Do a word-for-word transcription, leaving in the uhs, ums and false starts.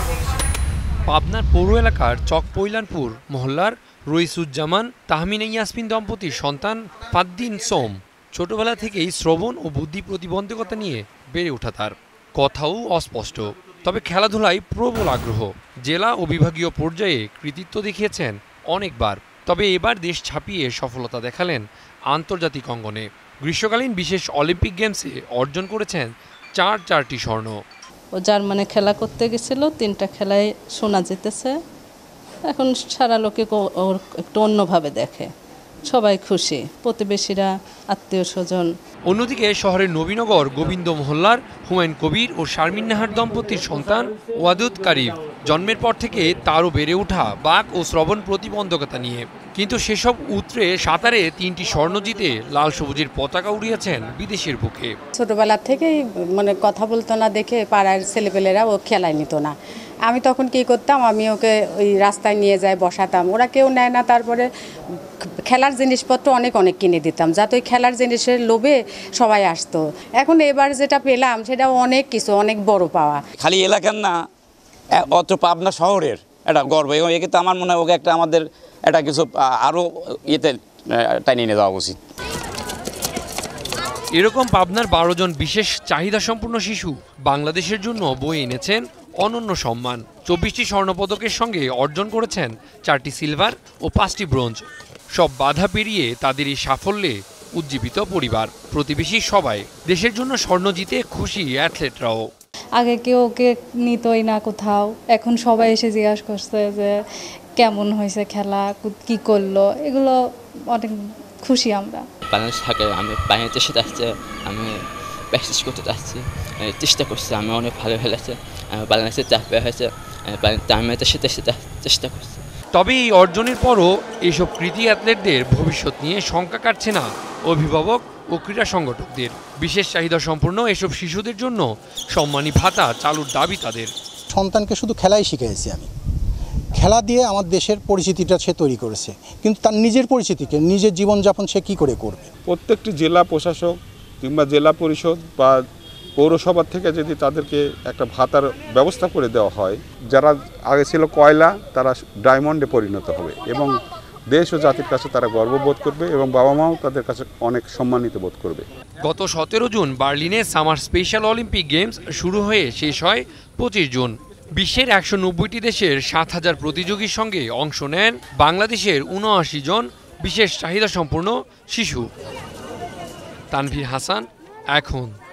পাবনার পৌর এলাকার চক পৈলানপুর মহল্লার রইসুজ্জামান তাহমিনা ইয়াসমিন দম্পতির সন্তান ফাদ্দিন সোম ছোটবেলা থেকেই শ্রবণ ও বুদ্ধি প্রতিবন্ধকতা নিয়ে বেড়ে ওঠা। তার কথাও অস্পষ্ট, তবে খেলাধুলায় প্রবল আগ্রহ। জেলা ও বিভাগীয় পর্যায়ে কৃতিত্ব দেখিয়েছেন অনেকবার, তবে এবার দেশ ছাপিয়ে সফলতা দেখালেন আন্তর্জাতিক অঙ্গনে। গ্রীষ্মকালীন বিশেষ অলিম্পিক গেমসে অর্জন করেছেন চার চারটি স্বর্ণ। ও জার্মানে খেলা করতে গেছিল, তিনটা খেলায় সোনা জিতেছে। এখন সারা লোকে ওর একটু অন্যভাবে দেখে, সবাই খুশি, প্রতিবেশীরা, আত্মীয় স্বজন। অন্যদিকে শহরের নবীনগর গোবিন্দ মহল্লার হুমায়ুন কবির ও শারমিন নাহার দম্পতির সন্তান ওয়াদুদ কারিম জন্মের পর থেকে তারও বেড়ে ওঠা বাক ও শ্রবণ প্রতিবন্ধকতা নিয়ে। কিন্তু সেসব উতরে সাঁতারে তিনটি স্বর্ণ জিতে লাল সবুজের পতাকা উড়িয়েছেন বিদেশের বুকে। ছোটবেলা থেকেই মানে কথা বলতো না দেখে পাড়ার ছেলেপেলেরা ও খেলায় নিত না। আমি তখন কি করতাম, আমি ওকে ওই রাস্তায় নিয়ে যাই বসাতাম, ওরা কেউ নেয় না। তারপরে খেলার জিনিসপত্র অনেক অনেক কিনে দিতাম, যাতে ওই খেলার জিনিসের লোভে সবাই আসতো। এখন এবার যেটা পেলাম সেটা অনেক কিছু, অনেক বড় পাওয়া। খালি এলাকার না, অত পাবনা শহরের এটা গর্ব। এবং একে তো আমার মনে হয় ওকে একটা আমাদের এটা কিছু আরও ইয়েতে টাইনে নিয়ে যাওয়া উচিত। এরকম পাবনার বারো জন বিশেষ চাহিদা সম্পন্ন শিশু বাংলাদেশের জন্য বয়ে এনেছেন অনন্য সম্মান। চব্বিশটি স্বর্ণপদকের সঙ্গে অর্জন করেছেন চারটি সিলভার ও পাঁচটি ব্রোঞ্জ। সব বাধা পেরিয়ে তাদের এই সাফল্যে উজ্জীবিত পরিবার, প্রতিবেশী সবাই। দেশের জন্য স্বর্ণ জিতে খুশি অ্যাথলেটরাও। আগে কেউ ওকে নিতই না কোথাও, এখন সবাই এসে জিজ্ঞাসা করছে যে কেমন হয়েছে খেলা, কি করলো। এগুলো অনেক খুশি আমরা। বাংলাদেশ থাকে, আমি বাংলাদেশের সাথে আসছে, আমি প্র্যাকটিস করতে চাচ্ছি, চেষ্টা করছি, আমি অনেক ভালো খেলেছি, বাংলাদেশের চাপে হয়েছে, আমি সাথে সাথে চেষ্টা করছি। তবে এই অর্জনের পরও এইসব কৃতি অ্যাথলেটদের ভবিষ্যৎ নিয়ে শঙ্কা কাটছে না অভিভাবক ও ক্রীড়া সংগঠকদের। বিশেষ চাহিদা সম্পন্ন এসব শিশুদের জন্য সম্মানী ভাতা চালুর দাবি তাদের। সন্তানকে শুধু খেলাই শিখিয়েছি আমি, খেলা দিয়ে আমার দেশের পরিচিতিটা সে তৈরি করেছে, কিন্তু তার নিজের পরিচিতিকে, নিজের জীবনযাপন সে কী করে করবে। প্রত্যেকটি জেলা প্রশাসক কিংবা জেলা পরিষদ বা পৌরসভা থেকে যদি তাদেরকে একটা ভাতার ব্যবস্থা করে দেওয়া হয়, যারা আগে ছিল কয়লা তারা ডায়মন্ডে পরিণত হবে এবং দেশ ও জাতির কাছে তারা গর্ববোধ করবে এবং বাবা মাও তাদের কাছে অনেক সম্মানিত বোধ করবে। গত সতেরো জুন বার্লিনে সামার স্পেশাল অলিম্পিক গেমস শুরু হয়ে শেষ হয় পঁচিশ জুন। বিশ্বের একশো নব্বইটি দেশের সাত হাজার প্রতিযোগীর সঙ্গে অংশ নেন বাংলাদেশের উনআশি জন বিশেষ চাহিদা সম্পন্ন শিশু। তানভীর হাসান, এখন।